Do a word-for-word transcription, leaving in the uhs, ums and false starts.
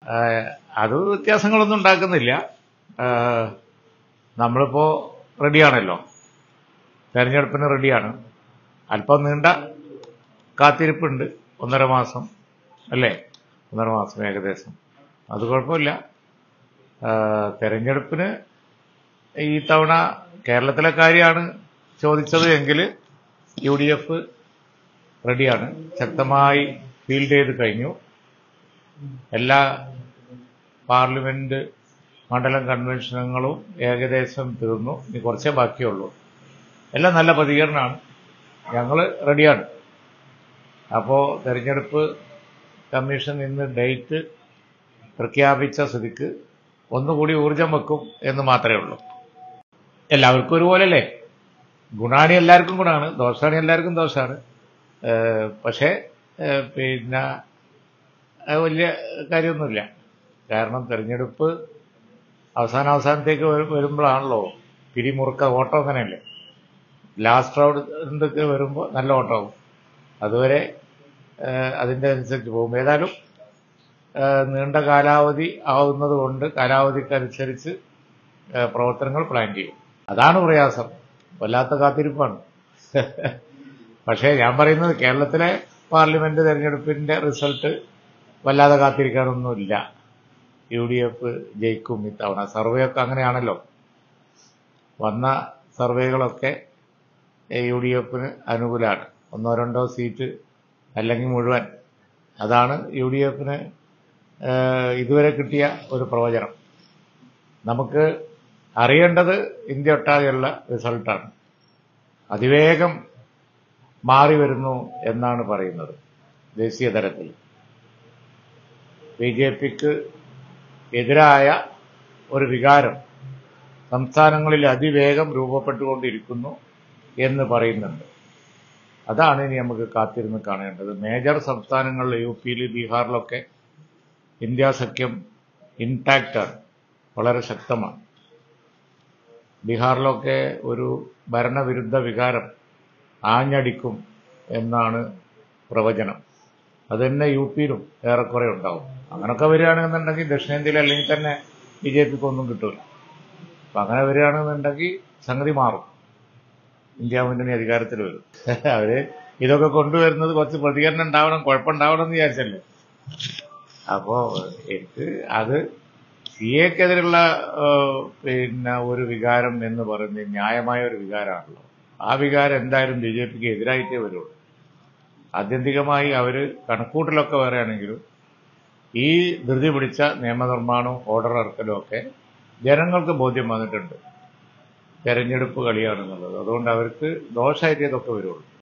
അത് വ്യത്യാസങ്ങളൊന്നും ഉണ്ടാക്കുന്നില്ല. നമ്മളിപ്പോ റെഡിയാണല്ലോ, തെരഞ്ഞെടുപ്പിന് റെഡിയാണ്. അല്പം നീണ്ട കാത്തിരിപ്പുണ്ട്, ഒന്നര മാസം അല്ലേ, ഒന്നര മാസം ഏകദേശം. അത് കുഴപ്പമില്ല. തെരഞ്ഞെടുപ്പിന് ഈ തവണ കേരളത്തിലെ കാര്യമാണ് ചോദിച്ചത് എങ്കിൽ യു ഡി എഫ് റെഡിയാണ്, ശക്തമായി ഫീൽഡ് ചെയ്ത് കഴിഞ്ഞു. എല്ലാ പാർലമെന്റ് മണ്ഡലം കൺവെൻഷനുകളും ഏകദേശം തീർന്നു, ഇനി കുറച്ചേ ബാക്കിയുള്ളൂ. എല്ലാം നല്ല പ്രതികരണമാണ്, ഞങ്ങൾ റെഡിയാണ്. അപ്പോൾ തെരഞ്ഞെടുപ്പ് കമ്മീഷൻ ഇന്ന് ഡേറ്റ് പ്രഖ്യാപിച്ച സ്ഥിതിക്ക് ഒന്നുകൂടി ഊർജം വെക്കും എന്ന് മാത്രമേ ഉള്ളൂ. എല്ലാവർക്കും ഒരുപോലല്ലേ, ഗുണാണി എല്ലാവർക്കും ഗുണമാണ്, ദോഷാണി എല്ലാവർക്കും ദോഷമാണ്. പക്ഷേ പിന്നെ വലിയ കാര്യമൊന്നുമില്ല. കാരണം തെരഞ്ഞെടുപ്പ് അവസാന അവസാനത്തേക്ക് വരുമ്പോഴാണല്ലോ പിരിമുറുക്ക ഓട്ടം. അങ്ങനെയല്ലേ, ലാസ്റ്റ് റൗണ്ട് വരുമ്പോൾ നല്ല ഓട്ടമാകും. അതുവരെ അതിൻ്റെ അനുസരിച്ച് പോകും. ഏതായാലും നീണ്ട കാലാവധി ആവുന്നത് കൊണ്ട് കാലാവധിക്കനുസരിച്ച് പ്രവർത്തനങ്ങൾ പ്ലാൻ ചെയ്യും. അതാണ് പ്രയാസം, വല്ലാത്ത കാത്തിരിപ്പാണ്. പക്ഷേ ഞാൻ പറയുന്നത് കേരളത്തിലെ പാർലമെന്റ് തെരഞ്ഞെടുപ്പിന്റെ റിസൾട്ട് വല്ലാതെ കാത്തിരിക്കാനൊന്നുമില്ല. യു ഡി എഫ് ജയിക്കും ഇത്തവണ. സർവേ ഒക്കെ അങ്ങനെയാണല്ലോ, വന്ന സർവേകളൊക്കെ യു ഡി എഫിന് അനുകൂലമാണ്. ഒന്നോ രണ്ടോ സീറ്റ് അല്ലെങ്കിൽ മുഴുവൻ, അതാണ് യു ഡി എഫിന് ഇതുവരെ കിട്ടിയ ഒരു പ്രവചനം. നമുക്ക് അറിയേണ്ടത് ഇന്ത്യ ഒട്ടാകെയുള്ള റിസൾട്ടാണ്. അതിവേഗം മാറി വരുന്നു എന്നാണ് പറയുന്നത് ദേശീയ തലത്തിൽ. ബി ജെ പിക്ക് എതിരായ ഒരു വികാരം സംസ്ഥാനങ്ങളിൽ അതിവേഗം രൂപപ്പെട്ടുകൊണ്ടിരിക്കുന്നു എന്ന് പറയുന്നുണ്ട്. അതാണ് ഇനി നമുക്ക് കാത്തിരുന്ന് കാണേണ്ടത്. മേജർ സംസ്ഥാനങ്ങളിൽ യു പിയിൽ ബീഹാറിലൊക്കെ ഇന്ത്യ സഖ്യം ഇൻടാക്റ്റാണ്, വളരെ ശക്തമാണ്. ബീഹാറിലൊക്കെ ഒരു ഭരണവിരുദ്ധ വികാരം ആഞ്ഞടിക്കും എന്നാണ് പ്രവചനം. അത് തന്നെ യു പിയിലും ഏറെക്കുറെ ഉണ്ടാവും. അങ്ങനെയൊക്കെ വരികയാണെന്നുണ്ടെങ്കിൽ ദക്ഷിണേന്ത്യയിൽ അല്ലെങ്കിൽ തന്നെ ബി ജെ പിക്ക് ഒന്നും കിട്ടില്ല. അപ്പം അങ്ങനെ വരികയാണെന്നുണ്ടെങ്കിൽ സംഗതി മാറും, ഇന്ത്യ മുന്നണി അധികാരത്തിൽ വരും. അവര് ഇതൊക്കെ കൊണ്ടുവരുന്നത് കുറച്ച് പ്രതികരണം ഉണ്ടാവണം, കുഴപ്പമുണ്ടാവണം എന്ന് വിചാരിച്ചല്ലേ. അപ്പോ എനിക്ക് അത് സി എക്കെതിരുള്ള പിന്നെ ഒരു വികാരം എന്ന് പറയുന്നത് ന്യായമായ ഒരു വികാരമാണല്ലോ. ആ വികാരം എന്തായാലും ബി ജെ പിക്ക് എതിരായിട്ടേ വരുള്ളൂ. ആത്യന്തികമായി അവര് കണക്കൂട്ടലൊക്കെ വേറെയാണെങ്കിലും ഈ ധൃതി പിടിച്ച നിയമനിർമ്മാണവും ഓർഡർ ഇറക്കലും ഒക്കെ ജനങ്ങൾക്ക് ബോധ്യം വന്നിട്ടുണ്ട് തെരഞ്ഞെടുപ്പ് കളിയാണെന്നുള്ളത്. അതുകൊണ്ട് അവർക്ക് ദോഷമായിട്ടേ ഇതൊക്കെ വരുള്ളൂ.